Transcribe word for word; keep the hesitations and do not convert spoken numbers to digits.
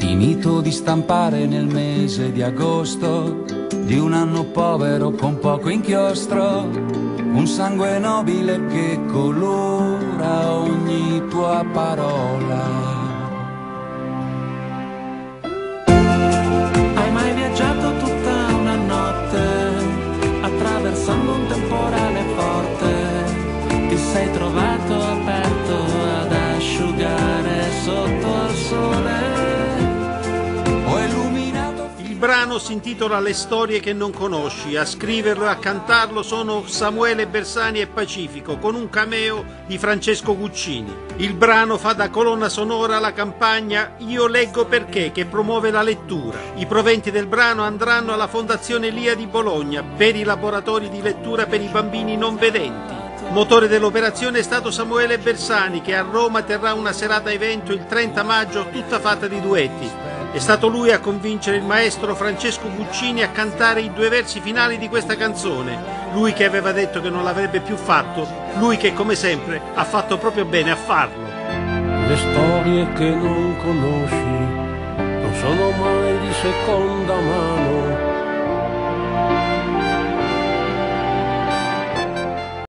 finito di stampare nel mese di agosto di un anno povero con poco inchiostro, un sangue nobile che colora ogni tua parola. Hai mai viaggiato tutta una notte attraversando un temporale forte? Ti sei trovato aperto ad asciugare sotto al sole? Il brano si intitola Le storie che non conosci. A scriverlo e a cantarlo sono Samuele Bersani e Pacifico, con un cameo di Francesco Guccini. Il brano fa da colonna sonora alla campagna Io leggo perché, che promuove la lettura. I proventi del brano andranno alla Fondazione Lia di Bologna per i laboratori di lettura per i bambini non vedenti. Motore dell'operazione è stato Samuele Bersani, che a Roma terrà una serata evento il trenta maggio tutta fatta di duetti. È stato lui a convincere il maestro Francesco Guccini a cantare i due versi finali di questa canzone. Lui che aveva detto che non l'avrebbe più fatto, lui che come sempre ha fatto proprio bene a farlo. Le storie che non conosci non sono mai di seconda mano.